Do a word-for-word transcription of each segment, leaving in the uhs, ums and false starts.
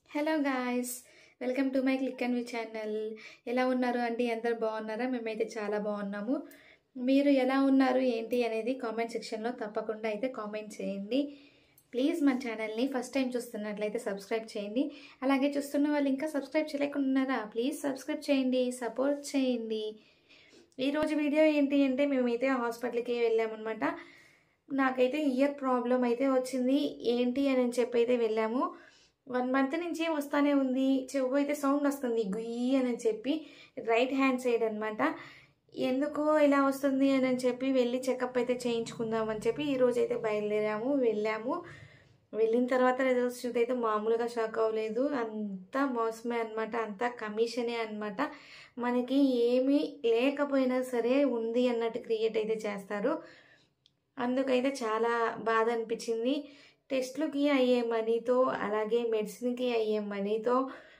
Hello guys, welcome to my click and we channel. ఎలా ఉన్నారు అండి? అందరు బాగున్నారా? మేమైతే చాలా బాగున్నాము. మీరు ఎలా ఉన్నారు ఏంటి అనేది కామెంట్ సెక్షన్లో తప్పకుండా అయితే కామెంట్ చేయండి. ప్లీజ్ మన ఛానల్ని ఫస్ట్ టైం చూస్తున్నట్లయితే సబ్స్క్రైబ్ చేయండి. అలాగే చూస్తున్న వాళ్ళు ఇంకా సబ్స్క్రైబ్ చేయలేకుండా ఉన్నారా? ప్లీజ్ సబ్స్క్రైబ్ చేయండి, సపోర్ట్ చేయండి. ఈరోజు వీడియో ఏంటి అంటే మేమైతే హాస్పిటల్కి వెళ్ళామన్నమాట. నాకైతే ఇయర్ ప్రాబ్లం అయితే వచ్చింది. ఏంటి అని చెప్పి అయితే వెళ్ళాము. వన్ మంత్ నుంచి వస్తానే ఉంది. చెవు అయితే సౌండ్ వస్తుంది గుయ్యి అని చెప్పి, రైట్ హ్యాండ్ సైడ్ అనమాట. ఎందుకో ఇలా వస్తుంది అని చెప్పి వెళ్ళి చెకప్ అయితే చేయించుకుందాం అని చెప్పి ఈరోజు అయితే బయలుదేరాము, వెళ్ళాము. వెళ్ళిన తర్వాత రిజల్ట్స్ చూస్తే అయితే మామూలుగా షాక్ అవ్వలేదు. అంతా మోసమే అనమాట, అంతా కమిషనే అనమాట. మనకి ఏమీ లేకపోయినా సరే ఉంది అన్నట్టు క్రియేట్ అయితే చేస్తారు. అందుకైతే చాలా బాధ అనిపించింది. టెస్ట్లకి అయ్యే మనీతో అలాగే మెడిసిన్కి అయ్యే మనీతో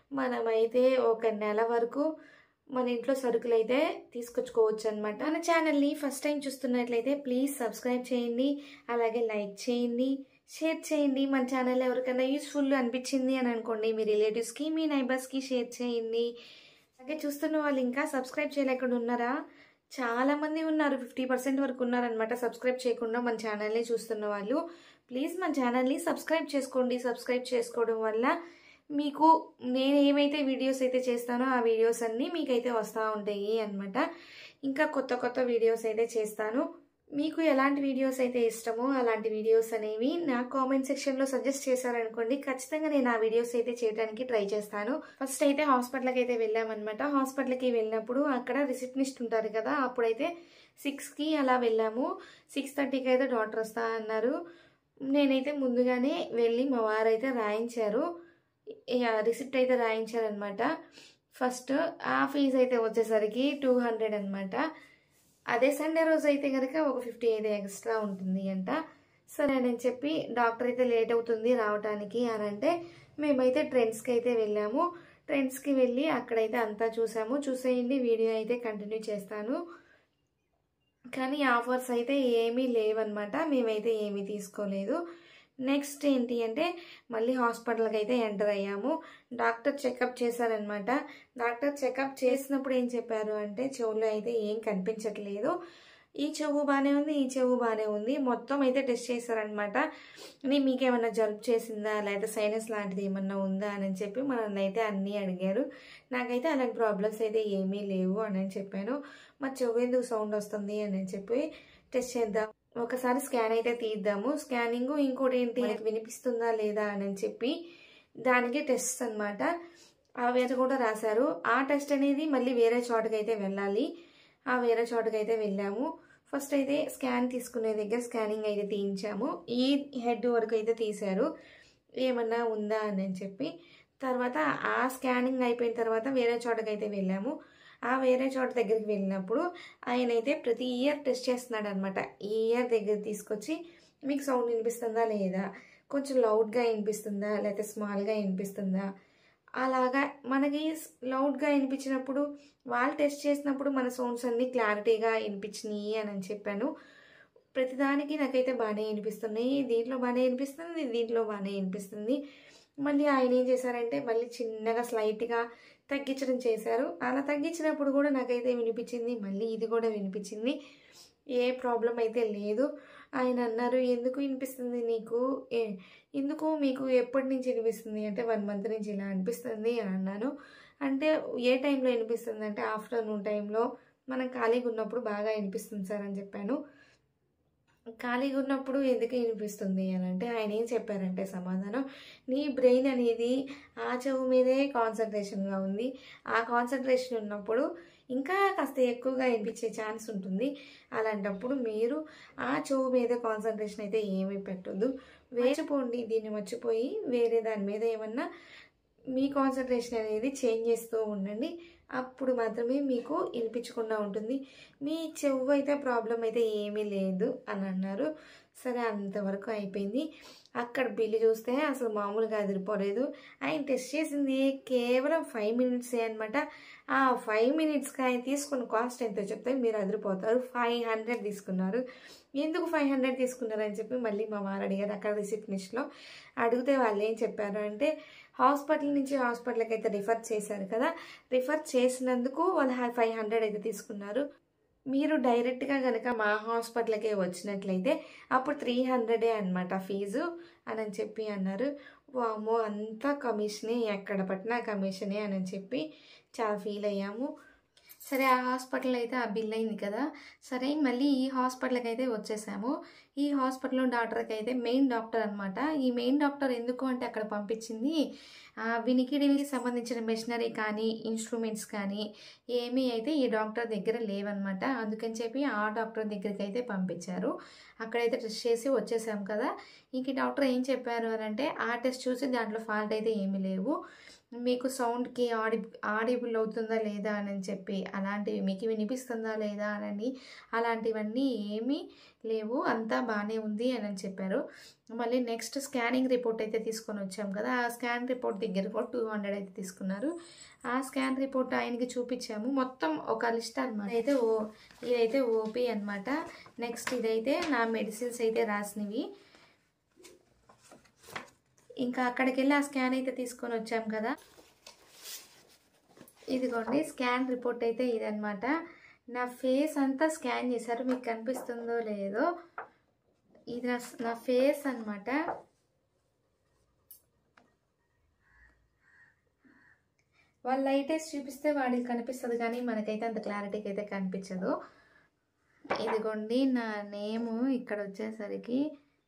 మనమైతే ఒక నెల వరకు మన ఇంట్లో సరుకులు అయితే తీసుకొచ్చుకోవచ్చు అనమాట. మన ఛానల్ని ఫస్ట్ టైం చూస్తున్నట్లయితే ప్లీజ్ సబ్స్క్రైబ్ చేయండి, అలాగే లైక్ చేయండి, షేర్ చేయండి. మన ఛానల్ ఎవరికైనా యూస్ఫుల్ అనిపించింది అని అనుకోండి, మీ రిలేటివ్స్కి మీ నైబర్స్కి షేర్ చేయండి. అలాగే చూస్తున్న వాళ్ళు ఇంకా సబ్స్క్రైబ్ చేయలేకుండా ఉన్నారా? చాలామంది ఉన్నారు, ఫిఫ్టీ పర్సెంట్ వరకు ఉన్నారనమాట సబ్స్క్రైబ్ చేయకుండా మన ఛానల్ని చూస్తున్న వాళ్ళు. ప్లీజ్ మన ఛానల్ని సబ్స్క్రైబ్ చేసుకోండి. సబ్స్క్రైబ్ చేసుకోవడం వల్ల మీకు నేను ఏమైతే వీడియోస్ అయితే చేస్తానో ఆ వీడియోస్ అన్నీ మీకైతే వస్తూ ఉంటాయి అనమాట. ఇంకా కొత్త కొత్త వీడియోస్ అయితే చేస్తాను. మీకు ఎలాంటి వీడియోస్ అయితే ఇష్టమో అలాంటి వీడియోస్ అనేవి నా కామెంట్ సెక్షన్లో సజెస్ట్ చేశారనుకోండి, ఖచ్చితంగా నేను ఆ వీడియోస్ అయితే చేయడానికి ట్రై చేస్తాను. ఫస్ట్ అయితే హాస్పిటల్కి అయితే వెళ్ళామన్నమాట. హాస్పిటల్కి వెళ్ళినప్పుడు అక్కడ రిసెప్షనిస్ట్ ఉంటారు కదా, అప్పుడైతే సిక్స్కి అలా వెళ్ళాము. సిక్స్ థర్టీకి అయితే డాక్టర్ వస్తా అన్నారు. నేనైతే ముందుగానే వెళ్ళి మా వారైతే రాయించారు, రిసిప్ట్ అయితే రాయించారనమాట. ఫస్ట్ ఆ ఫీజు అయితే వచ్చేసరికి టూ హండ్రెడ్ అనమాట. అదే సండే రోజు అయితే కనుక ఒక ఫిఫ్టీ అయితే ఎక్స్ట్రా ఉంటుంది అంట. సరే అని చెప్పి డాక్టర్ అయితే లేట్ అవుతుంది రావడానికి అని అంటే మేమైతే ట్రెండ్స్కి అయితే వెళ్ళాము. ట్రెండ్స్కి వెళ్ళి అక్కడైతే అంతా చూసాము. చూసేయండి, వీడియో అయితే కంటిన్యూ చేస్తాను. కానీ ఆఫర్స్ అయితే ఏమీ లేవన్నమాట, మేమైతే ఏమీ తీసుకోలేదు. నెక్స్ట్ ఏంటి అంటే మళ్ళీ హాస్పిటల్కి అయితే ఎంటర్ అయ్యాము. డాక్టర్ చెకప్ చేశారనమాట. డాక్టర్ చెకప్ చేసినప్పుడు ఏం చెప్పారు అంటే చెవులో అయితే ఏం కనిపించట్లేదు, ఈ చెవు బాగానే ఉంది, ఈ చెవు బాగానే ఉంది. మొత్తం అయితే టెస్ట్ చేశారనమాట. మీకేమన్నా జలుబు చేసిందా లేదా సైనస్ లాంటిది ఏమన్నా ఉందా అని చెప్పి మనల్ని అయితే అన్నీ అడిగారు. నాకైతే అలాంటి ప్రాబ్లమ్స్ అయితే ఏమీ లేవు అని చెప్పాను. మా చెవు ఎందుకు సౌండ్ వస్తుంది అని చెప్పి టెస్ట్ చేద్దాం, ఒకసారి స్కాన్ అయితే తీద్దాము. స్కానింగ్ ఇంకోటి ఏంటి వినిపిస్తుందా లేదా అని చెప్పి దానికి టెస్ట్ అనమాట. అవి కూడా రాశారు. ఆ టెస్ట్ అనేది మళ్ళీ వేరే చోటుకి అయితే వెళ్ళాలి. ఆ వేరే చోటుకి అయితే వెళ్ళాము. ఫస్ట్ అయితే స్కాన్ తీసుకునే దగ్గర స్కానింగ్ అయితే తీయించాము. ఈ హెడ్ వరకు అయితే తీశారు ఏమన్నా ఉందా అని చెప్పి. తర్వాత ఆ స్కానింగ్ అయిపోయిన తర్వాత వేరే చోటకి అయితే వెళ్ళాము. ఆ వేరే చోట దగ్గరికి వెళ్ళినప్పుడు ఆయన అయితే ప్రతి ఇయర్ టెస్ట్ చేస్తున్నాడు అనమాట. ఈ ఇయర్ దగ్గర తీసుకొచ్చి మీకు సౌండ్ వినిపిస్తుందా లేదా, కొంచెం లౌడ్గా వినిపిస్తుందా లేకపోతే స్మాల్గా వినిపిస్తుందా, అలాగా మనకి లౌడ్గా వినిపించినప్పుడు వాళ్ళు టెస్ట్ చేసినప్పుడు మన సౌండ్స్ అన్నీ క్లారిటీగా వినిపించినాయి అని చెప్పాను. ప్రతిదానికి నాకైతే బాగానే వినిపిస్తున్నాయి, దీంట్లో బాగానే వినిపిస్తుంది, దీంట్లో బాగానే వినిపిస్తుంది. మళ్ళీ ఆయన ఏం చేశారంటే మళ్ళీ చిన్నగా స్లైట్గా తగ్గించడం చేశారు. అలా తగ్గించినప్పుడు కూడా నాకైతే వినిపించింది, మళ్ళీ ఇది కూడా వినిపించింది. ఏ ప్రాబ్లం అయితే లేదు. ఆయన అన్నారు, ఎందుకు వినిపిస్తుంది నీకు, ఏ ఎందుకు మీకు ఎప్పటి నుంచి వినిపిస్తుంది అంటే వన్ మంత్ నుంచి ఇలా అనిపిస్తుంది అని అన్నాను. అంటే ఏ టైంలో వినిపిస్తుంది అంటే ఆఫ్టర్నూన్ టైంలో మనం ఖాళీగా ఉన్నప్పుడు బాగా వినిపిస్తుంది సార్ అని చెప్పాను. ఖాళీగా ఉన్నప్పుడు ఎందుకు వినిపిస్తుంది అని అంటే ఆయన ఏం చెప్పారంటే సమాధానం, నీ బ్రెయిన్ అనేది ఆ చెవు మీదే కాన్సన్ట్రేషన్గా ఉంది. ఆ కాన్సన్ట్రేషన్ ఉన్నప్పుడు ఇంకా కాస్త ఎక్కువగా వినిపించే ఛాన్స్ ఉంటుంది. అలాంటప్పుడు మీరు ఆ చెవు మీద కాన్సన్ట్రేషన్ అయితే ఏమీ పెట్టొద్దు, వేచిపోండి, దీన్ని మర్చిపోయి వేరే దాని మీద ఏమన్నా మీ కాన్సన్ట్రేషన్ అనేది చేంజ్ చేస్తూ ఉండండి. అప్పుడు మాత్రమే మీకు వినిపించకుండా ఉంటుంది. మీ చెవు అయితే ప్రాబ్లం అయితే ఏమీ లేదు అని అన్నారు. సరే, అంతవరకు అయిపోయింది. అక్కడ బిల్లు చూస్తే అసలు మామూలుగా అదిరిపోలేదు. ఆయన టెస్ట్ చేసింది కేవలం ఫైవ్ మినిట్సే అనమాట. ఆ ఫైవ్ మినిట్స్కి ఆయన తీసుకున్న కాస్ట్ ఎంతో చెప్తే మీరు అదిరిపోతారు. ఫైవ్ హండ్రెడ్ తీసుకున్నారు. ఎందుకు ఫైవ్ హండ్రెడ్ తీసుకున్నారని చెప్పి మళ్ళీ మా వారు అడిగారు అక్కడ రిసెప్షనిస్ట్లో. అడిగితే వాళ్ళు ఏం చెప్పారు అంటే హాస్పిటల్ నుంచి హాస్పిటల్కి అయితే రిఫర్ చేశారు కదా, రిఫర్ చేసినందుకు వాళ్ళు ఫైవ్ హండ్రెడ్ అయితే తీసుకున్నారు. మీరు డైరెక్ట్గా కనుక మా హాస్పిటల్కే వచ్చినట్లయితే అప్పుడు త్రీ హండ్రెడే అనమాట ఫీజు అని చెప్పి అన్నారు. వామో అంతా కమిషనే, ఎక్కడ పట్టినా కమిషనే అని చెప్పి చాలా ఫీల్ అయ్యాము. సరే ఆ హాస్పిటల్ అయితే ఆ బిల్ అయింది కదా, సరే మళ్ళీ ఈ హాస్పిటల్కి అయితే వచ్చేసాము. ఈ హాస్పిటల్లో డాక్టర్కి అయితే మెయిన్ డాక్టర్ అనమాట. ఈ మెయిన్ డాక్టర్ ఎందుకు అంటే అక్కడ పంపించింది వినికిడికి సంబంధించిన మెషినరీ కానీ ఇన్స్ట్రుమెంట్స్ కానీ ఏమీ అయితే ఈ డాక్టర్ దగ్గర లేవన్నమాట. అందుకని చెప్పి ఆ డాక్టర్ దగ్గరికి అయితే పంపించారు. అక్కడైతే టెస్ట్ చేసి వచ్చేసాం కదా. ఇంక డాక్టర్ ఏం చెప్పారు అని అంటే ఆ టెస్ట్ చూసి దాంట్లో ఫాల్ట్ అయితే ఏమీ లేవు, మీకు సౌండ్కి ఆడి ఆడిబుల్ అవుతుందా లేదా అని చెప్పి అలాంటివి మీకు వినిపిస్తుందా లేదా అని అలాంటివన్నీ ఏమీ లేవు, అంతా బాగానే ఉంది అని చెప్పారు. మళ్ళీ నెక్స్ట్ స్కానింగ్ రిపోర్ట్ అయితే తీసుకొని వచ్చాం కదా, ఆ స్కాన్ రిపోర్ట్ దగ్గర కూడా టూ హండ్రెడ్ అయితే తీసుకున్నారు. ఆ స్కాన్ రిపోర్ట్ ఆయనకి చూపించాము. మొత్తం ఒక లిస్ట్ అనమాట. అయితే ఓ ఇదైతే ఓపీ అనమాట. నెక్స్ట్ ఇదైతే నా మెడిసిన్స్ అయితే రాసినవి. ఇంకా అక్కడికి వెళ్ళి ఆ స్కాన్ అయితే తీసుకొని వచ్చాం కదా. ఇదిగోండి స్కాన్ రిపోర్ట్ అయితే ఇదనమాట. నా ఫేస్ అంతా స్కాన్ చేశారు, మీకు కనిపిస్తుందో లేదో. ఇది నా నా ఫేస్ అనమాట. వాళ్ళు లైట్ వేసి చూపిస్తే వాడికి కనిపిస్తుంది కానీ మనకైతే అంత క్లారిటీకి అయితే కనిపించదు. ఇదిగోండి నా నేము ఇక్కడ వచ్చేసరికి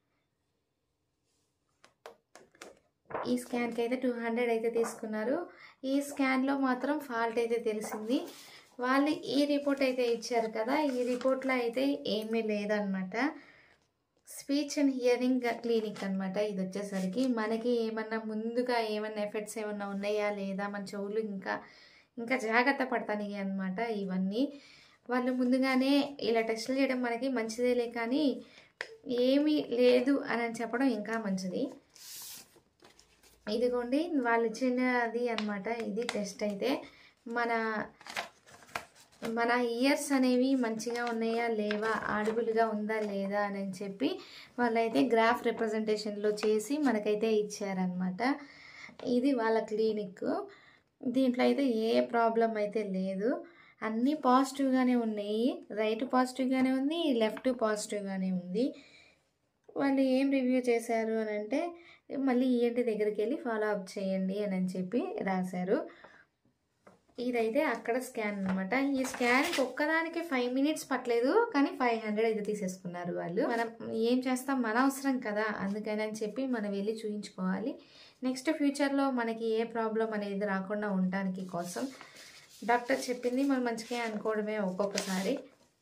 ఈ స్కాన్కి అయితే టూ హండ్రెడ్ అయితే తీసుకున్నారు. ఈ స్కాన్లో మాత్రం ఫాల్ట్ అయితే తెలిసింది. వాళ్ళు ఈ రిపోర్ట్ అయితే ఇచ్చారు కదా, ఈ రిపోర్ట్లో అయితే ఏమీ లేదనమాట. స్పీచ్ అండ్ హియరింగ్ క్లినిక్ అనమాట ఇది వచ్చేసరికి. మనకి ఏమన్నా ముందుగా ఏమన్నా ఎఫెక్ట్స్ ఏమన్నా ఉన్నాయా లేదా, మన చెవులు ఇంకా ఇంకా జాగ్రత్త పడతాను అనమాట. ఇవన్నీ వాళ్ళు ముందుగానే ఇలా టెస్టులు చేయడం మనకి మంచిదేలే, కానీ ఏమీ లేదు అని చెప్పడం ఇంకా మంచిది. ఇదిగోండి వాళ్ళు ఇచ్చినది అనమాట ఇది టెస్ట్. అయితే మన మన ఇయర్స్ అనేవి మంచిగా ఉన్నాయా లేవా, ఆడిబుల్గా ఉందా లేదా అని చెప్పి వాళ్ళైతే గ్రాఫ్ రిప్రజెంటేషన్లో చేసి మనకైతే ఇచ్చారనమాట. ఇది వాళ్ళ క్లినిక్. దీంట్లో అయితే ఏ ప్రాబ్లం అయితే లేదు, అన్నీ పాజిటివ్గానే ఉన్నాయి. రైట్ పాజిటివ్గానే ఉంది, లెఫ్ట్ పాజిటివ్గానే ఉంది. వాళ్ళు ఏం రివ్యూ చేశారు అని అంటే మళ్ళీ ఈఎన్టీ దగ్గరికి వెళ్ళి ఫాలో అప్ చేయండి అని చెప్పి రాశారు. ఇదైతే అక్కడ స్కాన్ అనమాట. ఈ స్కాన్కి ఒక్కదానికి ఫైవ్ మినిట్స్ పట్టలేదు, కానీ ఫైవ్ హండ్రెడ్ అయితే తీసేసుకున్నారు వాళ్ళు. మనం ఏం చేస్తాం, మన అవసరం కదా, అందుకని అని చెప్పి మనం వెళ్ళి చూయించుకోవాలి. నెక్స్ట్ ఫ్యూచర్లో మనకి ఏ ప్రాబ్లం అనేది రాకుండా ఉండడానికి కోసం డాక్టర్ చెప్పింది మనం మంచిగా అనుకోవడమే ఒక్కొక్కసారి.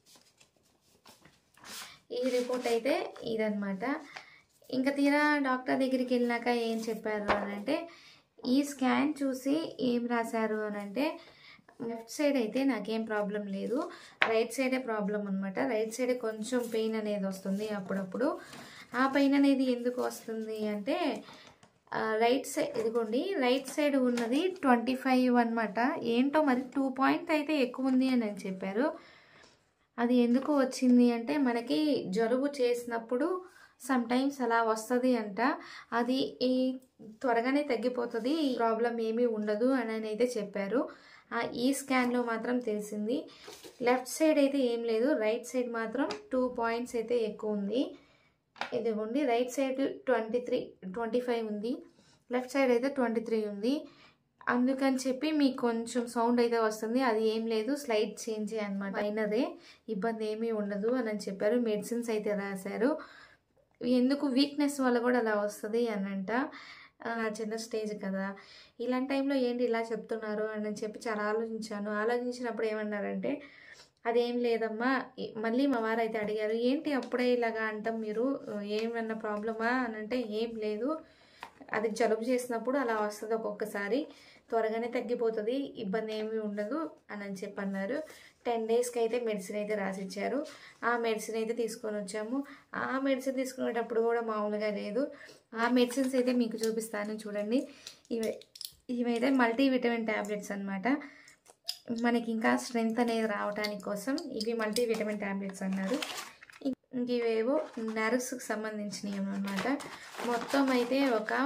ఈ రిపోర్ట్ అయితే ఇదనమాట. ఇంకా తీరా డాక్టర్ దగ్గరికి వెళ్ళినాక ఏం చెప్పారు అని అంటే ఈ స్కాన్ చూసి ఏం రాశారు అని అంటే లెఫ్ట్ సైడ్ అయితే నాకేం ప్రాబ్లం లేదు, రైట్ సైడే ప్రాబ్లం అనమాట. రైట్ సైడే కొంచెం పెయిన్ అనేది వస్తుంది అప్పుడప్పుడు. ఆ పెయిన్ అనేది ఎందుకు వస్తుంది అంటే రైట్ సైడ్ ఇదిగోండి రైట్ సైడ్ ఉన్నది ట్వంటీ ఫైవ్ అనమాట. ఏంటో మరి టూ పాయింట్ అయితే ఎక్కువ ఉంది అని చెప్పారు. అది ఎందుకు వచ్చింది అంటే మనకి జలుబు చేసినప్పుడు సమ్ టైమ్స్ అలా వస్తుంది అంట. అది ఈ త్వరగానే తగ్గిపోతుంది, ప్రాబ్లం ఏమీ ఉండదు అని అయితే చెప్పారు. ఈ స్కాన్లో మాత్రం తెలిసింది. లెఫ్ట్ సైడ్ అయితే ఏం లేదు, రైట్ సైడ్ మాత్రం టూ పాయింట్స్ అయితే ఎక్కువ ఉంది. ఇదిగోండి right side twenty three twenty five ఉంది, లెఫ్ట్ సైడ్ అయితే ట్వంటీ త్రీ ఉంది. అందుకని చెప్పి మీకు కొంచెం సౌండ్ అయితే వస్తుంది, అది ఏం లేదు స్లైడ్ చేంజ్ అనమాట, అయినదే ఇబ్బంది ఏమీ ఉండదు అని చెప్పారు. మెడిసిన్స్ అయితే రాశారు. ఎందుకు వీక్నెస్ వల్ల కూడా అలా వస్తుంది అని అంట. చిన్న స్టేజ్ కదా, ఇలాంటి టైంలో ఏంటి ఇలా చెప్తున్నారు అని చెప్పి చాలా ఆలోచించాను. ఆలోచించినప్పుడు ఏమన్నారంటే అదేం లేదమ్మా. మళ్ళీ మా వారు అయితే అడిగారు ఏంటి అప్పుడే ఇలాగా అంటాం మీరు, ఏమన్నా ప్రాబ్లమా అని అంటే ఏం లేదు, అది జలుబు చేసినప్పుడు అలా వస్తుంది ఒక్కొక్కసారి, త్వరగానే తగ్గిపోతుంది, ఇబ్బంది ఏమీ ఉండదు అని చెప్పి అన్నారు. టెన్ డేస్కి అయితే మెడిసిన్ అయితే రాసిచ్చారు. ఆ మెడిసిన్ అయితే తీసుకొని వచ్చాము. ఆ మెడిసిన్ తీసుకునేటప్పుడు కూడా మామూలుగా లేదు. ఆ మెడిసిన్స్ అయితే మీకు చూపిస్తాను చూడండి. ఇవి ఇవైతే మల్టీవిటమిన్ ట్యాబ్లెట్స్ అనమాట. మనకి ఇంకా స్ట్రెంగ్త్ అనేది రావడానికి కోసం ఇవి మల్టీవిటమిన్ ట్యాబ్లెట్స్ అన్నారు. ఇంక ఇవేవో నర్వ్స్కి సంబంధించినవి అనమాట. మొత్తం అయితే ఒక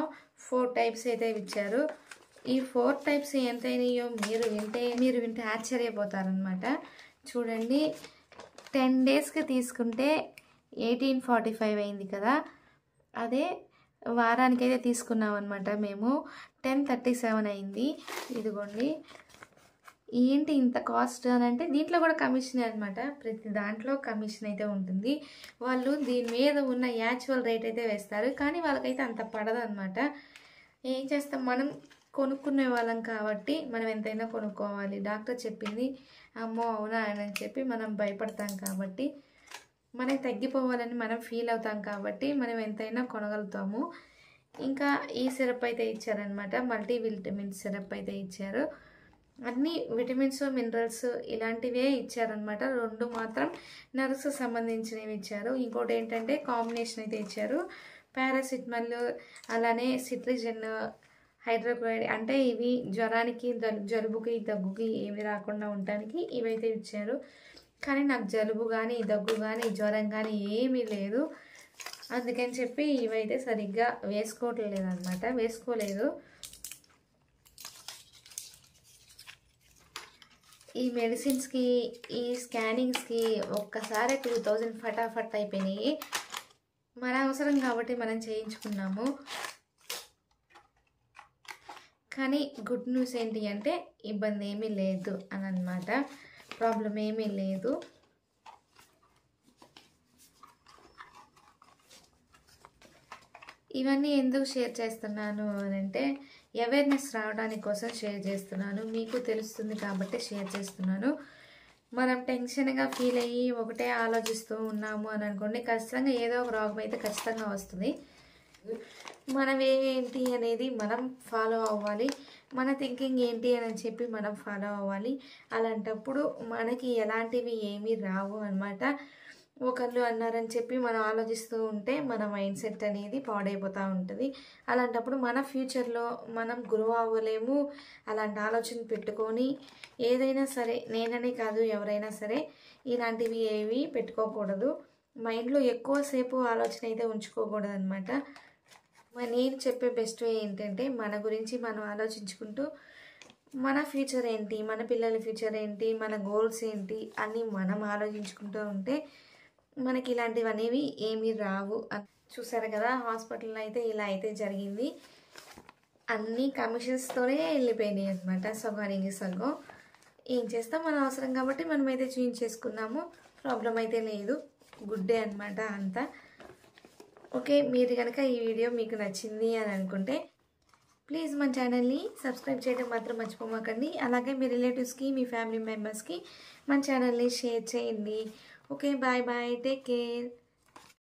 ఫోర్ టైప్స్ అయితే ఇచ్చారు. ఈ ఫోర్ టైప్స్ ఎంత అయినాయో మీరు వింటే మీరు వింటే ఆశ్చర్యపోతారనమాట. చూడండి, టెన్ డేస్కి తీసుకుంటే ఎయిటీన్ ఫార్టీ ఫైవ్ అయింది కదా, అదే వారానికైతే తీసుకున్నాం అనమాట మేము, టెన్ థర్టీ సెవెన్ అయింది. ఇదిగోండి, ఏంటి ఇంత కాస్ట్ అని అంటే దీంట్లో కూడా కమిషన్ అనమాట. ప్రతి దాంట్లో కమిషన్ అయితే ఉంటుంది. వాళ్ళు దీని మీద ఉన్న యాక్చువల్ రేట్ అయితే వేస్తారు, కానీ వాళ్ళకైతే అంత పడదు అనమాట. ఏం చేస్తాం, మనం కొనుక్కునే వాళ్ళం కాబట్టి మనం ఎంతైనా కొనుక్కోవాలి. డాక్టర్ చెప్పింది అమ్మో అవునా అని చెప్పి మనం భయపడతాం కాబట్టి, మనకి తగ్గిపోవాలని మనం ఫీల్ అవుతాం కాబట్టి మనం ఎంతైనా కొనగలుగుతాము. ఇంకా ఈ సిరప్ అయితే ఇచ్చారనమాట, మల్టీ విటమిన్ సిరప్ అయితే ఇచ్చారు. అన్ని విటమిన్స్ మినరల్స్ ఇలాంటివే ఇచ్చారనమాట. రెండు మాత్రం నర్వ్స్ సంబంధించినవి ఇచ్చారు. ఇంకోటి ఏంటంటే కాంబినేషన్ అయితే ఇచ్చారు, పారాసిటమాల్ అలానే సిట్రిజిన్ హైడ్రోక్లోరైడ్, అంటే ఇవి జ్వరానికి జలుబుకి దగ్గుకి ఏమి రాకుండా ఉండటానికి ఇవైతే ఇచ్చారు. కానీ నాకు జలుబు కానీ దగ్గు కానీ జ్వరం కానీ ఏమీ లేదు, అందుకని చెప్పి ఇవైతే సరిగ్గా వేసుకోవట్లేదు అనమాట, వేసుకోలేదు. ఈ మెడిసిన్స్కి ఈ స్కానింగ్స్కి ఒక్కసారి టూ థౌజండ్ ఫటాఫట్ అయిపోయినాయి. మన అవసరం కాబట్టి మనం చేయించుకున్నాము. కానీ గుడ్ న్యూస్ ఏంటి అంటే ఇబ్బంది ఏమీ లేదు అని అన్నమాట, ప్రాబ్లం ఏమీ లేదు. ఇవన్నీ ఎందుకు షేర్ చేస్తున్నాను అని అంటే అవేర్నెస్ రావడానికి కోసం షేర్ చేస్తున్నాను. మీకు తెలుస్తుంది కాబట్టి షేర్ చేస్తున్నాను. మనం టెన్షన్గా ఫీల్ అయ్యి ఒకటే ఆలోచిస్తూ ఉన్నాము అని అనుకోండి, ఖచ్చితంగా ఏదో ఒక రోగం అయితే ఖచ్చితంగా వస్తుంది. మనం ఏంటి అనేది మనం ఫాలో అవ్వాలి, మన థింకింగ్ ఏంటి అని చెప్పి మనం ఫాలో అవ్వాలి. అలాంటప్పుడు మనకి ఎలాంటివి ఏమీ రావు అన్నమాట. ఒకళ్ళు అన్నారని చెప్పి మనం ఆలోచిస్తూ ఉంటే మన మైండ్ సెట్ అనేది పాడైపోతూ ఉంటుంది. అలాంటప్పుడు మన ఫ్యూచర్లో మనం గ్రో అవ్వలేము. అలాంటి ఆలోచన పెట్టుకొని ఏదైనా సరే, నేననే కాదు ఎవరైనా సరే ఇలాంటివి ఏవి పెట్టుకోకూడదు. మైండ్లో ఎక్కువసేపు ఆలోచన అయితే ఉంచుకోకూడదు అనమాట. నేను చెప్పే బెస్ట్ వే ఏంటంటే మన గురించి మనం ఆలోచించుకుంటూ మన ఫ్యూచర్ ఏంటి, మన పిల్లల ఫ్యూచర్ ఏంటి, మన గోల్స్ ఏంటి అని మనం ఆలోచించుకుంటూ ఉంటే మనకి ఇలాంటివి అనేవి ఏమీ రావు. చూసారు కదా, హాస్పిటల్లో అయితే ఇలా అయితే జరిగింది. అన్ని కమిషన్స్తోనే వెళ్ళిపోయినాయి అనమాట, సగానికి సగం. ఏం చేస్తాం, మన అవసరం కాబట్టి మనమైతే చూయించేసుకున్నాము, ప్రాబ్లం అయితే లేదు, గుడ్డే అనమాట అంతా. ఓకే, మీరు కనుక ఈ వీడియో మీకు నచ్చింది అని అనుకుంటే ప్లీజ్ మన ఛానల్ని సబ్స్క్రైబ్ చేయడం మాత్రం మర్చిపోమాకండి. అలాగే మీ రిలేటివ్స్కి, మీ ఫ్యామిలీ మెంబర్స్కి మన ఛానల్ని షేర్ చేయండి. Okay, bye bye, take care.